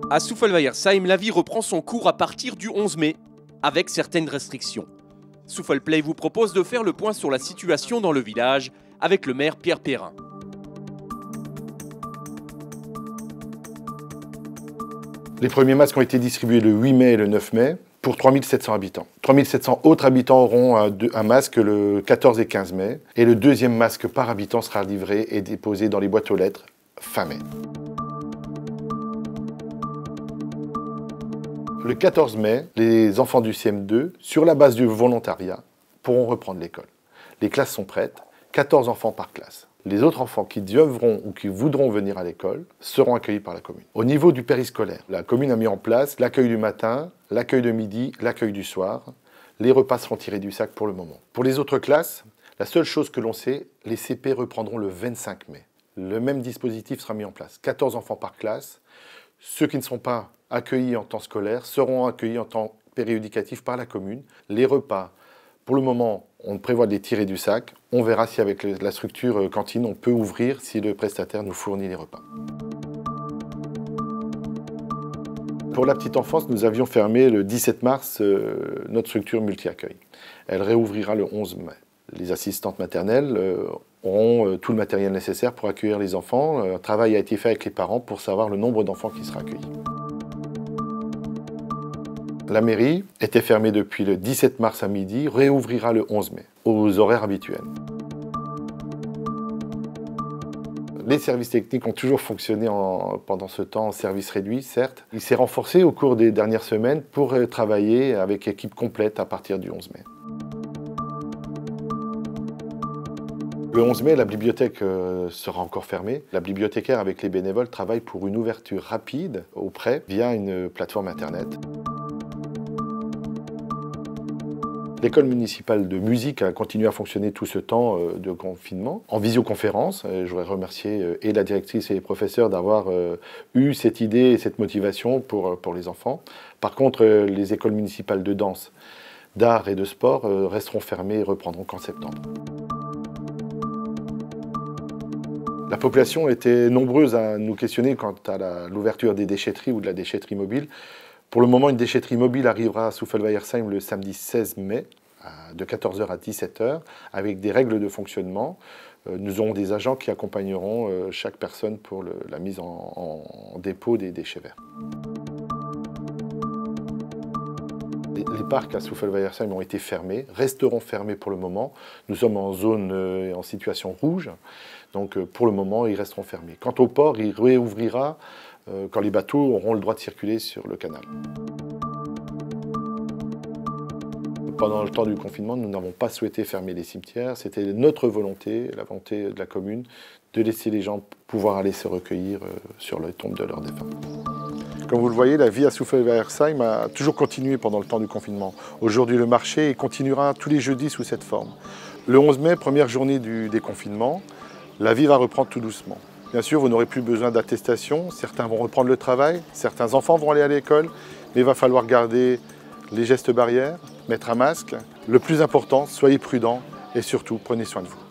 À Souffelweyersheim, la vie reprend son cours à partir du 11 mai, avec certaines restrictions. Souffelplay vous propose de faire le point sur la situation dans le village avec le maire Pierre Perrin. Les premiers masques ont été distribués le 8 mai et le 9 mai pour 3700 habitants. 3700 autres habitants auront un masque le 14 et 15 mai. Et le deuxième masque par habitant sera livré et déposé dans les boîtes aux lettres fin mai. Le 14 mai, les enfants du CM2, sur la base du volontariat, pourront reprendre l'école. Les classes sont prêtes, 14 enfants par classe. Les autres enfants qui devront ou qui voudront venir à l'école seront accueillis par la commune. Au niveau du périscolaire, la commune a mis en place l'accueil du matin, l'accueil de midi, l'accueil du soir. Les repas seront tirés du sac pour le moment. Pour les autres classes, la seule chose que l'on sait, les CP reprendront le 25 mai. Le même dispositif sera mis en place. 14 enfants par classe. Ceux qui ne seront pas accueillis en temps scolaire seront accueillis en temps périodicatif par la commune. Les repas, pour le moment, on prévoit de les tirer du sac. On verra si avec la structure cantine, on peut ouvrir si le prestataire nous fournit les repas. Pour la petite enfance, nous avions fermé le 17 mars notre structure multi-accueil. Elle réouvrira le 11 mai. Les assistantes maternelles auront tout le matériel nécessaire pour accueillir les enfants. Un travail a été fait avec les parents pour savoir le nombre d'enfants qui sera accueilli. La mairie était fermée depuis le 17 mars à midi, réouvrira le 11 mai, aux horaires habituels. Les services techniques ont toujours fonctionné pendant ce temps en service réduit, certes. Il s'est renforcé au cours des dernières semaines pour travailler avec équipe complète à partir du 11 mai. Le 11 mai, la bibliothèque sera encore fermée. La bibliothécaire avec les bénévoles travaille pour une ouverture rapide auprès via une plateforme internet. L'école municipale de musique a continué à fonctionner tout ce temps de confinement en visioconférence. Je voudrais remercier et la directrice et les professeurs d'avoir eu cette idée et cette motivation pour les enfants. Par contre, les écoles municipales de danse, d'art et de sport resteront fermées et reprendront qu'en septembre. La population était nombreuse à nous questionner quant à l'ouverture des déchetteries ou de la déchetterie mobile. Pour le moment, une déchetterie mobile arrivera à Souffelweyersheim le samedi 16 mai, de 14 h à 17 h, avec des règles de fonctionnement. Nous aurons des agents qui accompagneront chaque personne pour la mise en dépôt des déchets verts. Les parcs à Souffelweyersheim ont été fermés, resteront fermés pour le moment. Nous sommes en zone en situation rouge, donc pour le moment, ils resteront fermés. Quant au port, il réouvrira quand les bateaux auront le droit de circuler sur le canal. Pendant le temps du confinement, nous n'avons pas souhaité fermer les cimetières. C'était notre volonté, la volonté de la commune, de laisser les gens pouvoir aller se recueillir sur les tombes de leurs défunts. Comme vous le voyez, la vie à Souffelweyersheim a toujours continué pendant le temps du confinement. Aujourd'hui, le marché continuera tous les jeudis sous cette forme. Le 11 mai, première journée du déconfinement, la vie va reprendre tout doucement. Bien sûr, vous n'aurez plus besoin d'attestation. Certains vont reprendre le travail, certains enfants vont aller à l'école, mais il va falloir garder les gestes barrières, mettre un masque. Le plus important, soyez prudents et surtout, prenez soin de vous.